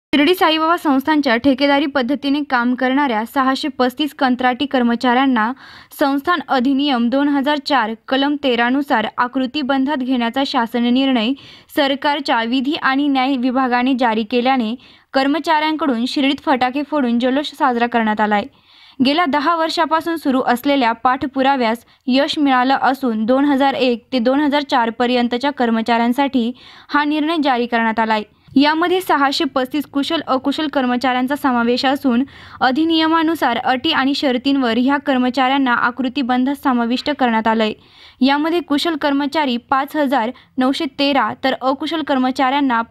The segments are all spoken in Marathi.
शिर्डी साईबाबा संस्थानच्या ठेकेदारी पद्धतीने काम करणाऱ्या 635 कंत्राटी कर्मचाऱ्यांना संस्थान अधिनियम 2004 कलम 13 नुसार आकृतीबंधात घेण्याचा शासन निर्णय सरकारच्या विधी आणि न्याय विभागाने जारी केल्याने कर्मचाऱ्यांकडून शिर्डीत फटाके फोडून जल्लोष साजरा करण्यात आलाय। गेल्या 10 वर्षापासून सुरू असलेल्या पाठपुराव्यास यश मिळालं असून 2001 ते 2004 पर्यंतच्या कर्मचाऱ्यांसाठी हा निर्णय जारी करण्यात आलाय। यामध्ये 635 कुशल अकुशल कर्मचाऱ्यांचा समावेश असून अधिनियमानुसार अटी आणि शर्तींवर ह्या कर्मचाऱ्यांना आकृतीबंधात समाविष्ट करण्यात आलंय। यामध्ये कुशल कर्मचारी 5,913 तर अकुशल कर्मचाऱ्यांना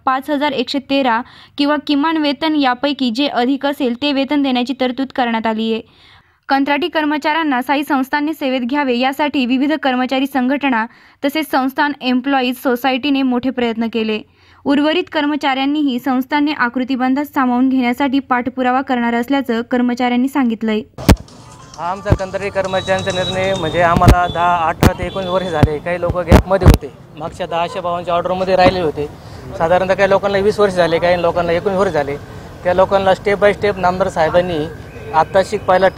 5,113 किंवा किमान वेतन यापैकी जे अधिक असेल ते वेतन देण्याची तरतूद करण्यात आली आहे। कंत्राटी कर्मचाऱ्यांना साई संस्थानने सेवेत घ्यावे यासाठी विविध कर्मचारी संघटना तसेच संस्थान एम्प्लॉईज सोसायटीने मोठे प्रयत्न केले। उर्वरित कर्मचाऱ्यांनीही संस्थानने आकृतीबंधात सामावून घेण्यासाठी पाठपुरावा करणार असल्याचं कर्मचाऱ्यांनी सांगितलंय। हा आमचा कंत्राटी कर्मचाऱ्यांचा निर्णय म्हणजे आम्हाला 10, 18 ते 19 वर्ष झाले। काही लोक गॅपमध्ये होते, मागच्या 10 भावांच्या ऑर्डरमध्ये राहिले होते। साधारणतः काही लोकांना 20 वर्ष झाले, काही लोकांना 19 वर्ष झाले। त्या लोकांना स्टेप बाय स्टेप नामदार साहेबांनी आत्ताशी पहिला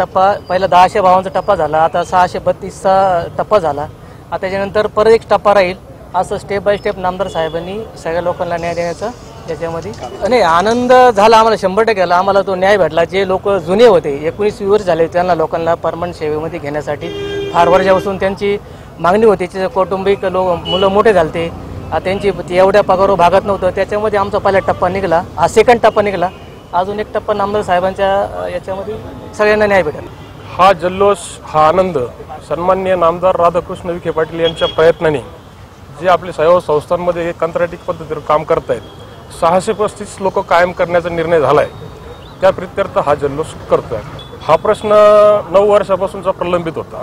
10 भावांचा टप्पा झाला, आता 632चा टप्पा झाला, आता त्याच्यानंतर परत एक टप्पा राहील। असं स्टेप बाय स्टेप नामदार साहेबांनी सगळ्या लोकांना न्याय देण्याचा त्याच्यामध्ये आणि आनंद झाला आम्हाला। 100% आम्हाला तो न्याय भेटला। जे लोक जुने होते 19 वर्ष झाले त्यांना लोकांना परमनंट सेवेमध्ये घेण्यासाठी फार वर्षापासून त्यांची मागणी होती। त्याचे कौटुंबिक मुलं मोठे झाले, त्यांची एवढ्या पगार भागात नव्हतं, त्याच्यामध्ये आमचा पहिला टप्पा निघाला, हा सेकंड टप्पा निघाला। अजून एक टप्पा नामदार साहेबांच्या याच्यामध्ये सगळ्यांना न्याय भेटेल। हा जल्लोष, हा आनंद सन्माननीय नामदार राधाकृष्ण विखे पाटील यांच्या प्रयत्नाने जे आपले साईबाबा संस्थांमध्ये कंत्राटी पद्धतीवर काम करत आहेत, 635 लोक कायम करण्याचा निर्णय झाला आहे, त्या प्रित्यर्थ हा जल्लोष करतो आहे। हा प्रश्न 9 वर्षापासूनचा प्रलंबित होता।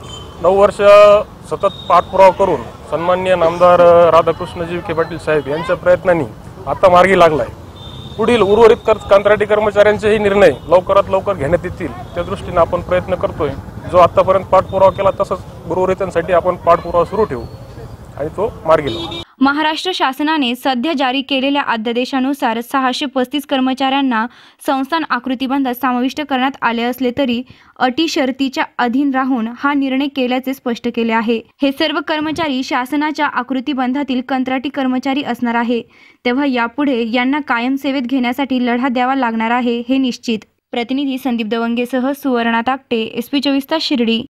9 वर्ष सतत पाठपुरावा करून सन्माननीय नामदार राधाकृष्णजी विखे पाटील साहेब यांच्या प्रयत्नांनी आता मार्गी लागला आहे। पुढील उर्वरित कंत्राटी कर्मचाऱ्यांचेही निर्णय लवकरात लवकर घेण्यात येतील त्या दृष्टीने आपण प्रयत्न करतोय। जो आतापर्यंत पाठपुरावा केला तसंच उर्वरितांसाठी आपण पाठपुरावा सुरू ठेवू आणि तो मार्गी लावू। महाराष्ट्र शासनाने सध्या जारी केलेल्या अध्यादेशानुसार 635 कर्मचाऱ्यांना संस्थान आकृतीबंधात समाविष्ट करण्यात आले असले तरी अटी शर्तीच्या अधीन राहून हा निर्णय केल्याचे स्पष्ट केले आहे। हे सर्व कर्मचारी शासनाच्या आकृतीबंधातील कंत्राटी कर्मचारी असणार आहे, तेव्हा यापुढे यांना कायम सेवेत घेण्यासाठी लढा द्यावा लागणार आहे हे निश्चित। प्रतिनिधी संदीप दवंगेसह सुवर्णा ताकटे, SP 24 तास शिर्डी।